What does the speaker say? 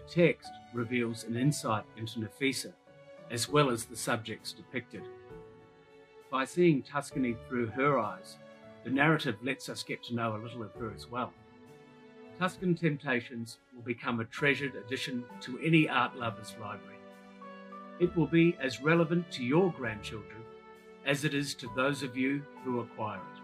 text reveals an insight into Nafisa, as well as the subjects depicted. By seeing Tuscany through her eyes, the narrative lets us get to know a little of her as well. Tuscan Temptations will become a treasured addition to any art lover's library. It will be as relevant to your grandchildren as it is to those of you who acquire it.